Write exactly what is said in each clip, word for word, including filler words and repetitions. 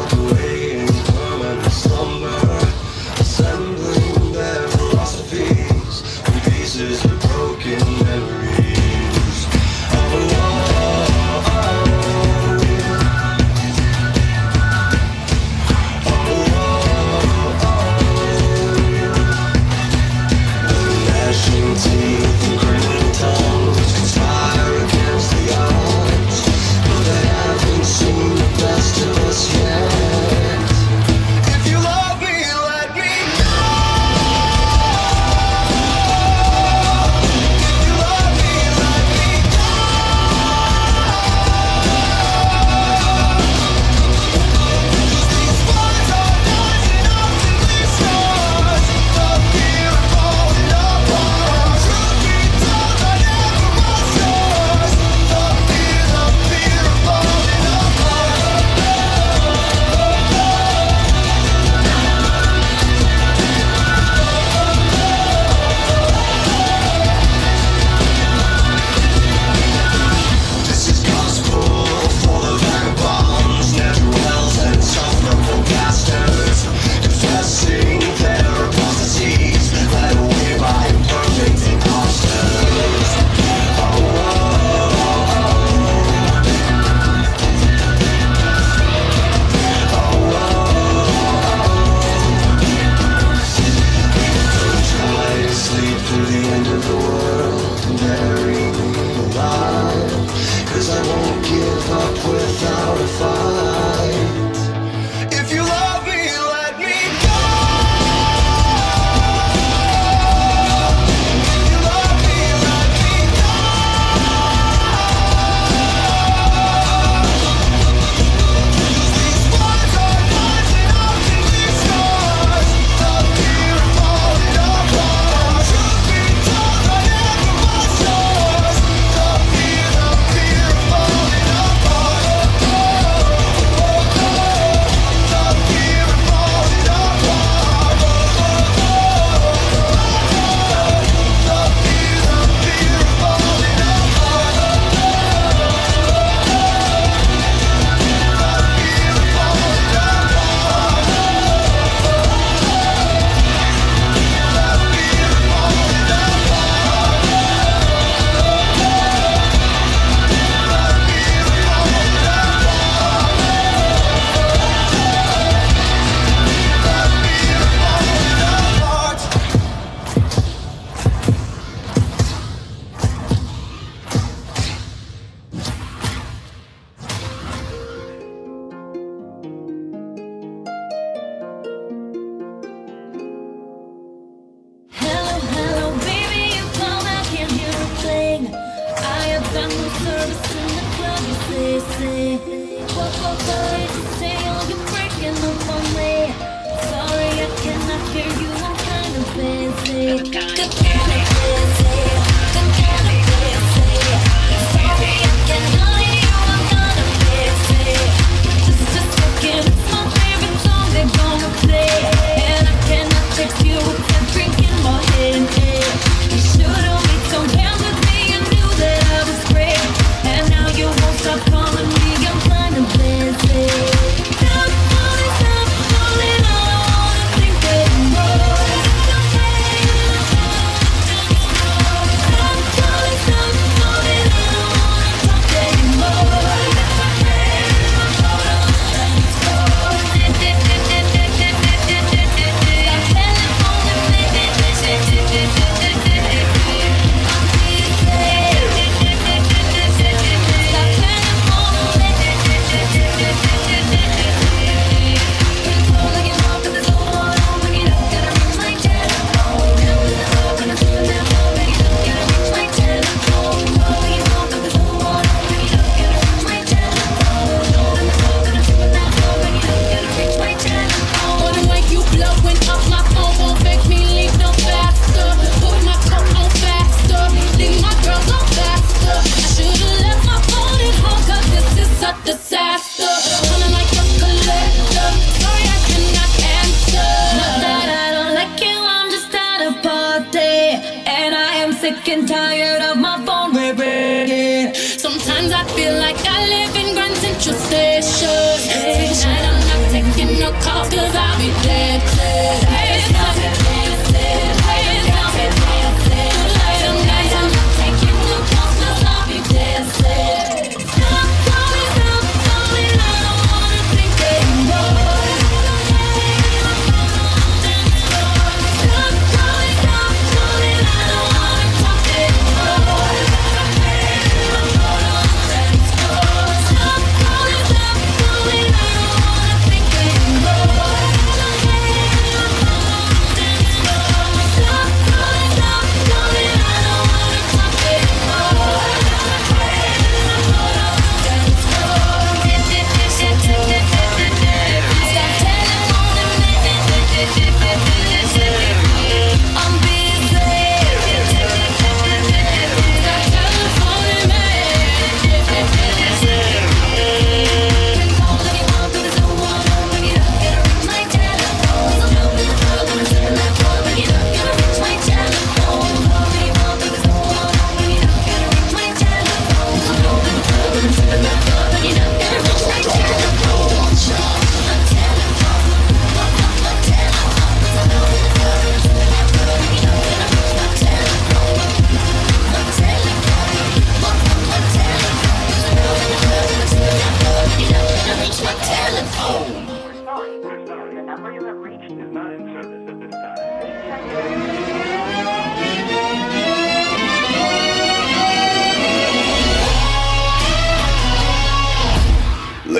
sick and tired of my phone ringing. Sometimes I feel like I live in Grand Central Station. Tonight I'm not taking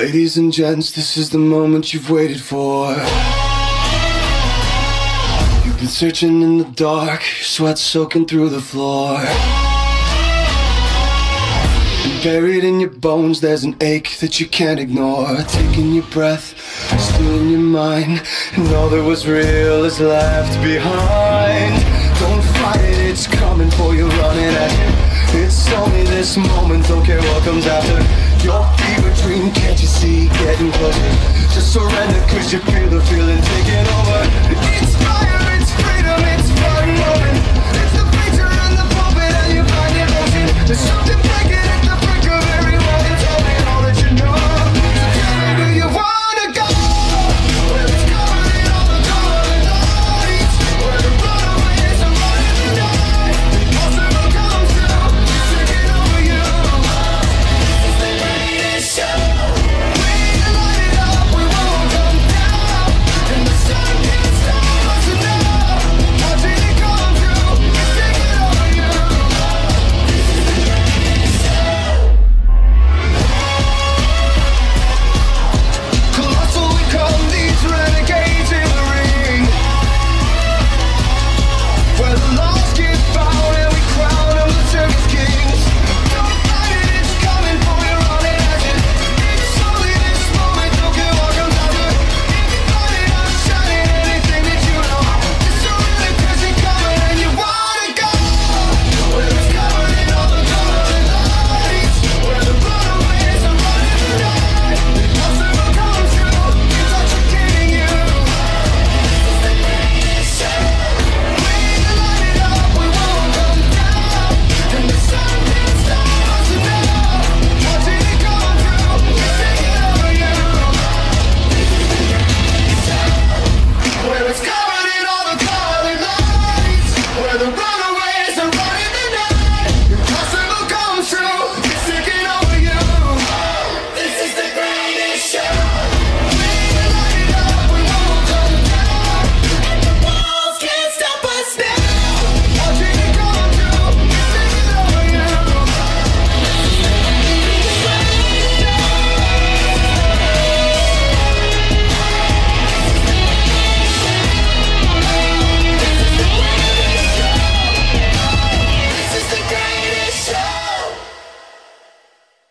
Ladies and gents, this is the moment you've waited for. You've been searching in the dark, sweat soaking through the floor. And buried in your bones, there's an ache that you can't ignore. Taking your breath, stealing your mind, and all that was real is left behind. Don't fight it, it's coming for you, running at you. It's only this moment, don't care what comes after. Your fever dream, can't you see, getting closer. Just surrender, cause you feel the feeling taking over. It's fire.